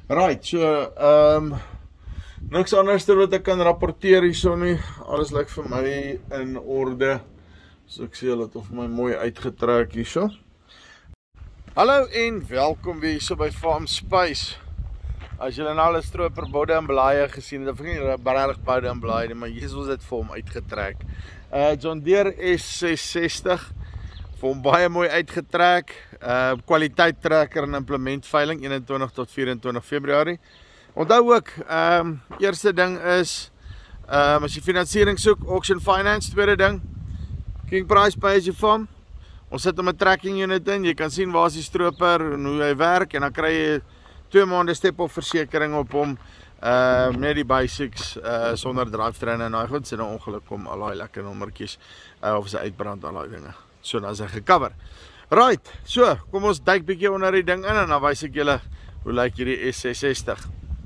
Right, so niks anders wat ek kan rapporteer hierso nie. Alles lyk vir my in orde. So ek sê hulle het of my mooi uitgetrek hierso. Hallo en welkom weer hierso by Farm Space. As julle nou al 'n stroper boude en blaaie gesien het, of nie regtig boude en blaaie nie, maar hier is ons dit vir hom uitgetrek. John Deere S660 vir hom baie mooi uitgetrek. Kwaliteit trekker en implementveiling 21 tot 24 Februarie. Onthou ook, eerste ding is as jy finansiering soek, Auction Finance, tweede ding, King Price Pay as jy farm. Ons sit om 'n tracking unit in, jy kan sien waar is die stroper en hoe hy werk en dan kry jy 2 maande step-off versekering op hom, net die basics, sonder drivetrain en daai goed, sien 'n ongeluk kom al daai lekker nommertjies, of sy uitbrand al daai dinge. So dan is hy gecover. Right, so, kom ons duik bietjie onder die ding in en dan wys ek julle hoe lyk hierdie S660.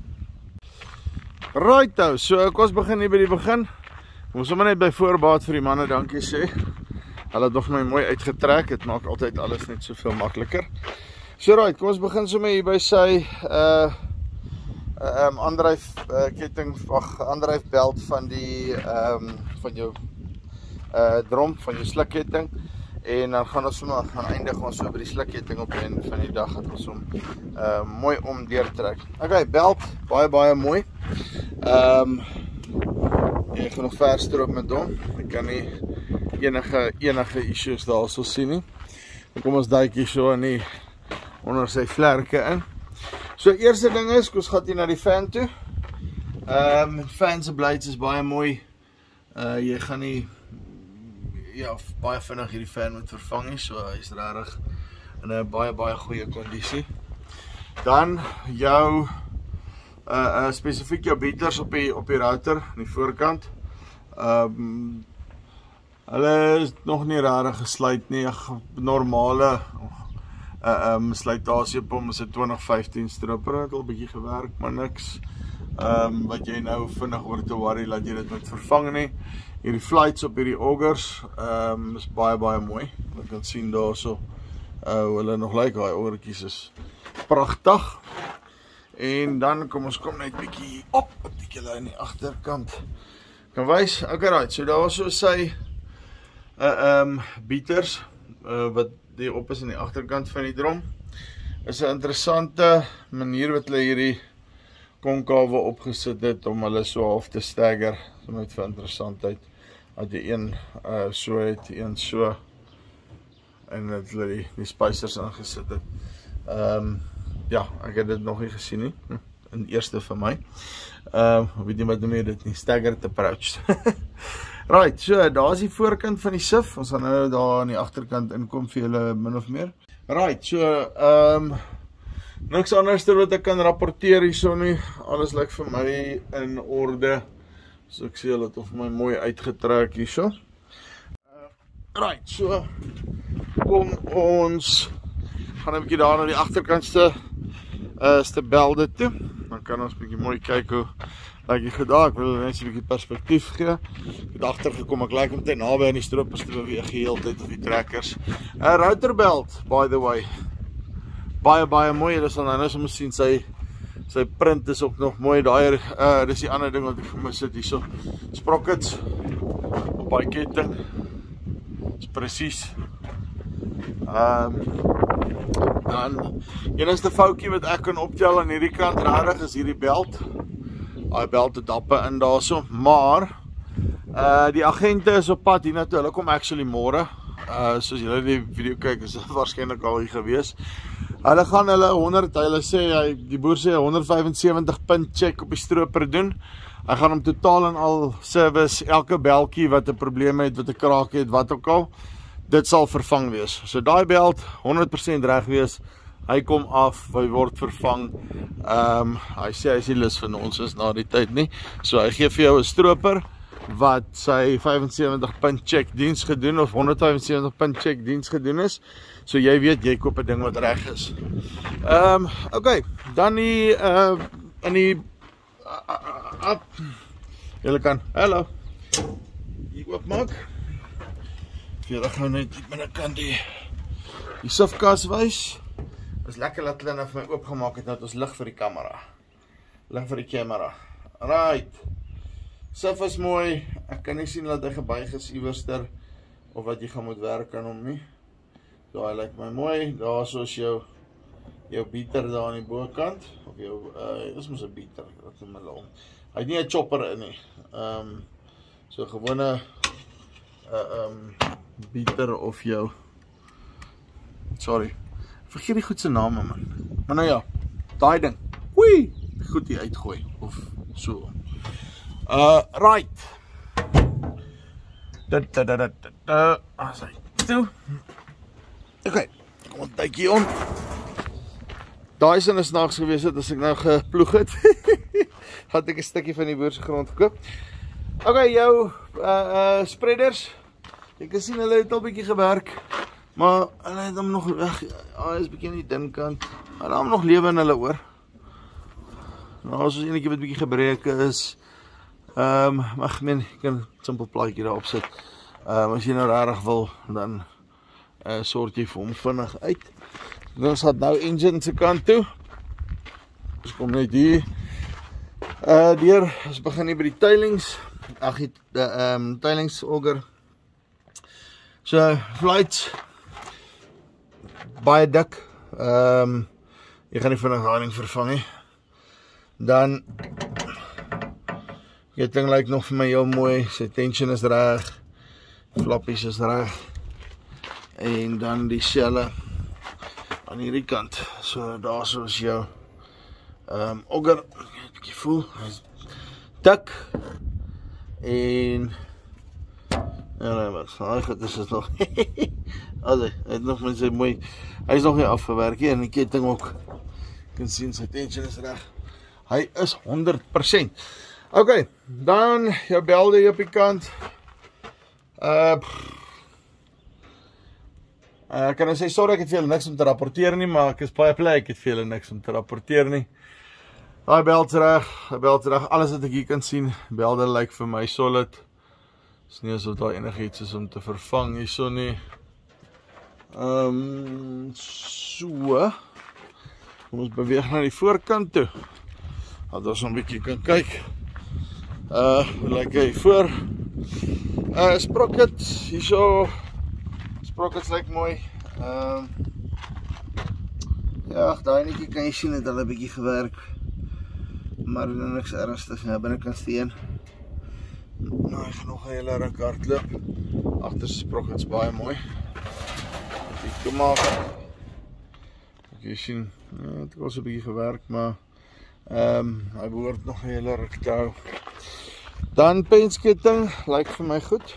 Right nou, so kom ons begin hier by die begin. Kom ons sommer net by voorbaat vir die manne dankie sê. Hulle het nog my mooi uitgetrek, het maak altyd alles net soveel makliker. So right, kom ons begin sommer hier by sy aandryfbelt van die van jou drom, van jou slukketting. En dan gaan ons sommer eindig ons so by die slukketting op die einde van die dag dat ons hom mooi om deurtrek. Okay, belt, baie mooi. Jy gaan nog ver stroop met hom. Ek kan nie enige issues daar so sien nie. Dan kom ons duik hier so in die onder sy vlerke in. So eerste ding is, ons gaan hier na die fan toe. Fan se blades is baie mooi. Jy gaan nie baie vinnig hierdie fan moet vervang nie, so hy is regtig in 'n baie goeie kondisie. Dan jou spesifiek jou beaters op die router aan die voorkant. Hulle is nog nie regtig gesluit nie, normale slytasie op hom is 'n 2015 stroper, het al 'n bietjie gewerk, maar niks wat jy nou vinnig oor te worry dat jy dit moet vervang nie. Hierdie flights op hierdie augers is baie mooi. Jy kan sien daarso hoe hulle nog lyk, daai augertjies is pragtig. En dan kom ons net bietjie op, wat ek julle in die agterkant kan wys. Okay, right, so daarso sy beaters wat die op is in die agterkant van die drom. Is 'n interessante manier wat hulle hierdie konkawe opgesit het om hulle so half te stagger, so met vir interessantheid, dat jy een so het, een so, en dat hulle die spacers aangesit het. Ja, ek het dit nog nie gesien nie, in eerste vir my. Weet nie wat noem jy dit nie, staggered approach. Right, so daar is die voorkant van die SIF, ons gaan nou daar aan die agterkant inkom vir julle min of meer. Right, so niks anders wat ek kan rapporteer hierso nie, alles lyk vir my in orde, so ek sê hulle het of my mooi uitgetrek hierso. Right, so kom ons gaan 'n bietjie daar na die agterkantste belde toe, dan kan ons bietjie mooi kyk hoe lyk die goed. Ek wil net 'n bietjie perspektief gee. Ek het agtergekom, ek lyk om te naby aan die stroopers te beweeg heeltyd, of die trekkers. Routerbelt, by the way, baie mooi. Julle sal nou sommer sien sy print is ook nog mooi. Daai dis die ander ding wat ek gemis het hierso. Sprockets op baie ketting. Dis presies. Dan enigste foutjie wat ek kan optel aan hierdie kant regtig is hierdie belt. Daai belt het dappe in daarso, maar die agente is op pad hiernatoe. Hulle kom actually môre. Soos julle die video kyk, is dit waarskynlik al hier gewees. Hulle gaan hulle sê, die boer sê 175 punt check op die stroper doen. Hy gaan hom totaal en al service, elke beltjie wat 'n probleem het, wat 'n kraak het, wat ook al, dit sal vervang wees. So daai belt 100% reg wees. Hy kom af, hy word vervang. Hy sê hy is nie lus vir ons is na die tyd nie. So hy gee vir jou 'n stroper wat sy 75 punt check diens gedoen of 175 punt check diens gedoen is. So jy weet jy koop 'n ding wat reg is. Okay, dan die in die julle kan, hallo. Hier oopmaak. Julle gaan net binnekant die sifkas wys. Is lekker dat hulle nou vir my oopgemaak het, nou het ons lig vir die kamera. Lig vir die camera. Right. Sif is mooi, ek kan nie sien dat hy gebuig is iewerster, of wat jy gaan moet werk aan hom nie. So hy lyk my mooi, daar is jou beater daar aan die bokant, of jou, dis mos 'n beater, wat noem hulle om. Hy het nie 'n chopper in nie. So gewone beater of jou, sorry, vergeet die goed se name man. Maar nou ja, daai ding, oei, goed die uitgooi, of so. Right. As hy toe. Okay, kom ons duik hier om. Daai sin is nags gewees het, as ek nou geploeg het. Had ek 'n stukkie van die boer se grond gekoop. Okay, jou spreaders. Jy kan sien hulle het al bietjie gewerk. Maar hulle het hom nog weg. Hy is bietjie aan die dun kant. Hulle hom nog lewe in hulle oor. Nou, as ons enetjie wat bietjie gebreek is. Maar ek meen, jy kan 'n simpel plaatjie daarop sit. As jy nou regtig wil, dan sort jy vir hom vinnig uit. Ons gaan nou engine se kant toe. Ons kom net hier deur, ons begin hier by die tailings. Ag, die tailings auger. So, flights baie dik. Jy gaan nie vinnig daai ding vervang nie. Dan die ding lyk nog vir my heel mooi. Sy tension is reg. Flappies is reg. En dan die selle aan hierdie kant. So daar is jou auger. Bietjie voel. Hy's dik. En ja, wat daai goed is nog. Hy het nog met sy mooi. Hy's nog nie afgewerk nie en die ketting ook. Jy kan sien sy tension is reg. Hy is 100%. Okay, dan jou belde hier op die kant. Ek kan nou sê, sorry ek het vir julle niks om te rapporteer nie, maar ek is baie bly ek het vir julle niks om te rapporteer nie. Daai beld reg, alles wat ek hier kan sien, belde lyk vir my solid. Is nie asof daar enigiets is om te vervang hierso nie. So. Kom ons beweeg na die voorkant toe. Dat ons 'n bietjie kan kyk. Hoe lyk hy voor? Sprocket, hierso. Sprockets lyk mooi. Ja, daai netjie kan jy sien het hulle 'n bietjie gewerk. Maar niks ernstig nie, binnekant steen. Nou, hy gaan nog 'n hele ruk hardloop. Agter se sprockets baie mooi. Kom maar. Jy sien, het was 'n bietjie gewerk, maar hy behoort nog 'n hele ruk te hou. Dan pensketting, lyk vir my goed.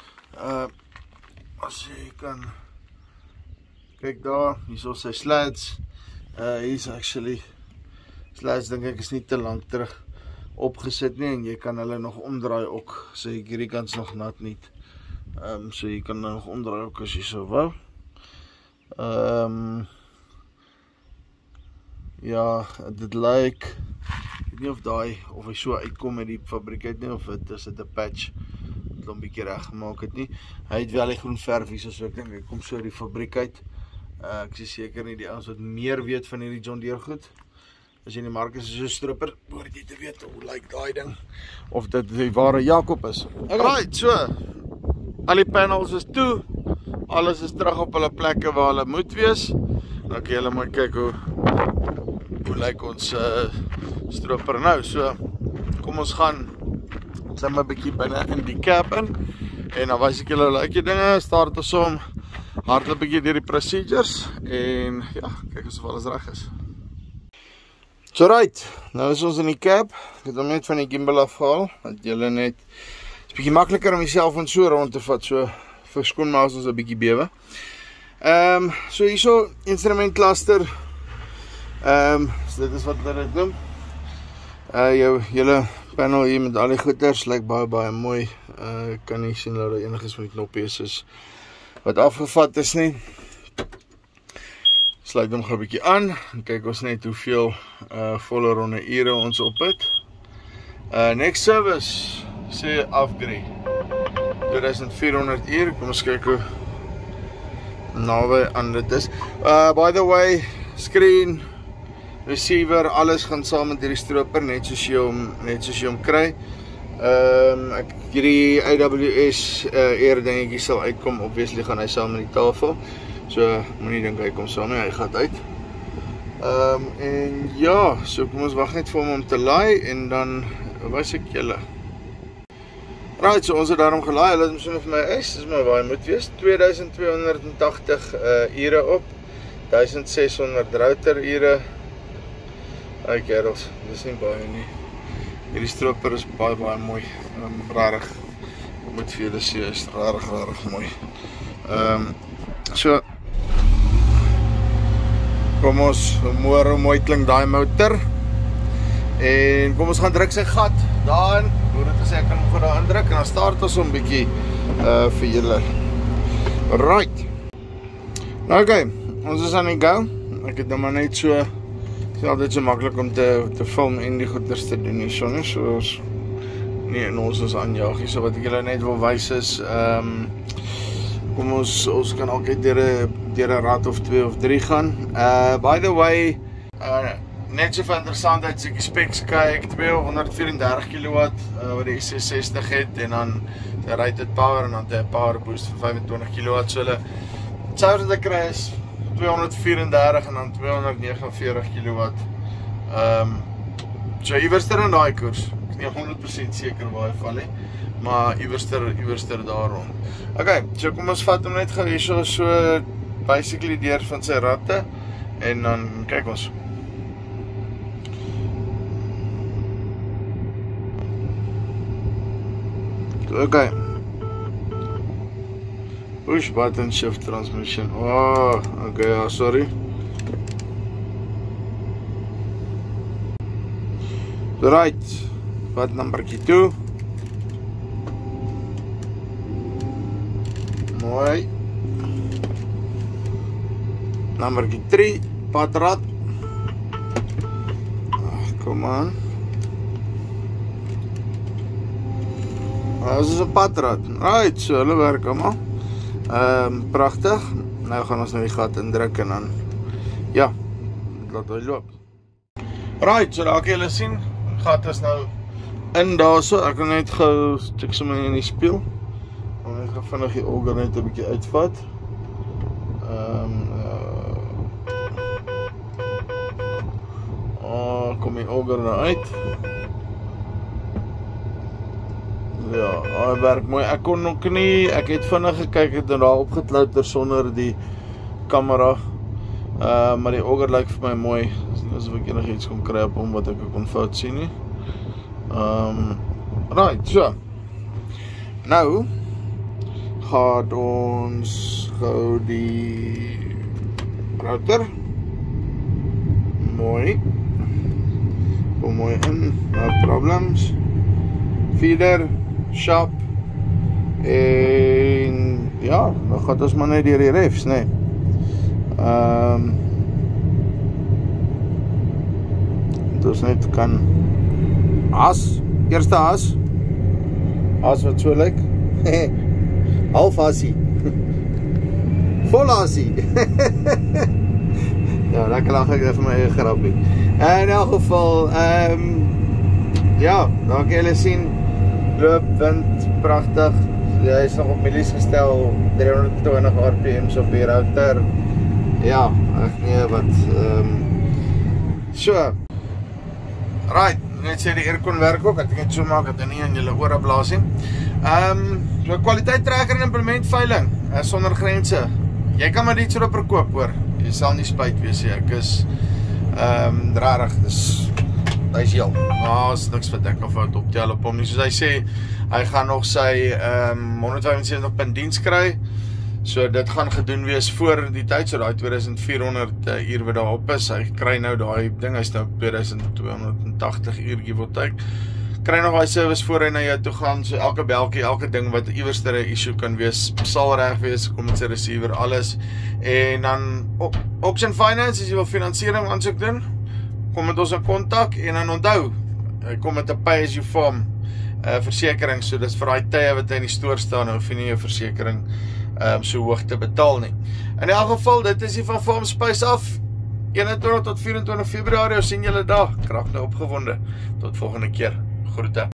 As jy kan kyk daar, hierso sy slats. Hier's actually slats dink ek is nie te lank terug opgesit nie en jy kan hulle nog omdraai ook. So hierdie kant's nog nat nie. So jy kan nog omdraai ook as jy so wou. Ja, dit lyk, ek weet nie of hy so uitkom met die fabriek uit nie, of het is dit 'n patch, het hom bietjie reg gemaak het nie. Hy het wel die groen verf hier, so ek dink hy kom so uit die fabriek uit. Ek is seker nie die ouens wat meer weet van hierdie John Deere goed. As jy in die mark is so stripper, behoort jy te weet hoe lyk daai ding, of dit die ware Jakob is. Alright, so, al die panels is toe, alles is terug op hulle plekke waar hulle moet wees. Dan kan julle maar kyk hoe lyk ons stroper nou. So, kom ons gaan klim 'n bietjie binne in die cab in. En dan wys ek julle hoe lyk die dinge, start ons om, hardloop 'n bietjie deur die procedures en ja, kyk asof alles reg is. So right, nou is ons in die cab. Ek het hom net van die gimbal afgehaal, want julle net, is bietjie makliker om die selfoon so rond te vat, so verskoon maar as ons 'n bietjie bewe. So hierso instrument cluster. So dit is wat hulle dit noem. Jou hele panel hier met al die goeders lyk baie mooi. Kan nie sien dat daar enigiets van die knoppies is wat afgevat is nie. Sluit hom gou 'n bietjie aan en kyk ons net hoeveel volle ronde ure ons op het. Next service sê upgrade 2400 uur. Kom ons kyk hoe naby aan dit is. By the way, screen, receiver, alles gaan saam met hierdie stroper, net soos jy hom kry. Hierdie AWS eer dingetjie sal uitkom, obviously gaan hy saam met die tafel. So, moenie dink hy kom saam nie, hy gaan uit. En ja, so kom ons wag net vir hom om te laai en dan wys ek julle. Right, so ons het daarom gelaai, hulle het misschien vir my dis maar waar hy moet wees, 2280 ure op, 1600 router ure. Hey kerels, dis nie baie nie. Hierdie stroper is baie mooi, rarig, ek moet vir julle sê, is rarig mooi. So, kom ons hoor hoe mooi klink die motor, en kom ons gaan druk sy gat, daarin, hoe dit gesê, ek kan hom daar indruk, en dan start ons hom bietjie vir julle. Right. Nou oké, ons is aan die go, ek het nou maar net so, het is altyd so makkelijk om te film en die goeders te doen nie, so soos, nee, en ons is aanjaag, so wat ek julle net wil wys is, kom ons kan altyd deur 'n rad of 2 of 3 gaan. By the way, net so vir interessantheid, as ek die specs kyk, 234 kW wat die XC60 het, en dan die rated power, en dan die power boost van 25 kW, so hulle, het wat ek kry is 234 en dan 249 kW. So iwerster in daai koers, ek is nie 100% seker waar hy val nie, maar iwerster daar rond. Ok, so kom ons vat hom net gou hier so basically deur van sy ratte, en dan kyk ons. Ok. Push button shift transmission. Oh, okay, sorry. Right. Wat nummertjie 2. Mooi. Nummertjie 3, padrad. Kom aan. Dit is 'n padrad. Right, so hulle werk allemaal. Pragtig. Nou gaan ons nou die gat indruk en dan, ja, laat hy loop. Right, so daar kan julle sien, die gat is nou in daar so, ek kan net gou, check sommer in die spieël, om net gou vinnig die auger net 'n bietjie uitvat. Kom die auger nou uit. Ja, hy werk mooi. Ek kon nog nie, ek het vinnig gekyk, het daar opgetlouter sonder die kamera, maar die auger lyk vir my mooi, asof ek enig iets kon kry op hom wat ek kon fout sien nie. Right, so. Nou, gaat ons gou die router, mooi, kom mooi in, no problems, feeder, shop, en ja, dan gaat ons maar net deur die refs, nee. Dat ons net kan as, eerste as wat so lyk, half asie, vol asie. Ja, lekker lag ek vir my eie grappie. In elk geval, ja, dan kan julle sien, loop, wind, pragtig, hy is nog op milies gestel, 320 RPM's op die router, ja, ek nee, wat, so, right, net sê die aircon werk ook, ek het so maak, dat hy nie in julle oor blaas nie, so kwaliteit trekker en implementveiling, sonder grense, jy kan maar die stroper koop hoor, jy sal nie spyt wees, ek is, rarig, dis, hy is heel, is niks wat ek al fout optel op hom nie, soos hy sê, hy gaan nog sy 175 punt diens kry, so dit gaan gedoen wees voor die tyd, so die 2400 uur wat daar op is, hy kry nou die ding, hy is nou 2280 uur, give or take, kry nog die service voor hy na jou toe gaan, so elke belkie, elke ding wat iwerster 'n issue kan wees, sal reg wees, kom met sy receiver, alles, en dan Option Finance, as jy wil finansiering aansoek doen, kom met ons in kontak, en dan onthou, kom met 'n pay as you farm versekering, so dis vir die tye wat hy in die stoor staan, nou hoef jy nie jou versekering so hoog te betaal nie. In elk geval, dit is die van Farm Space af, 21 tot 24 Februarie, ons sien julle daar, kragte opgewonde. Tot volgende keer, groete.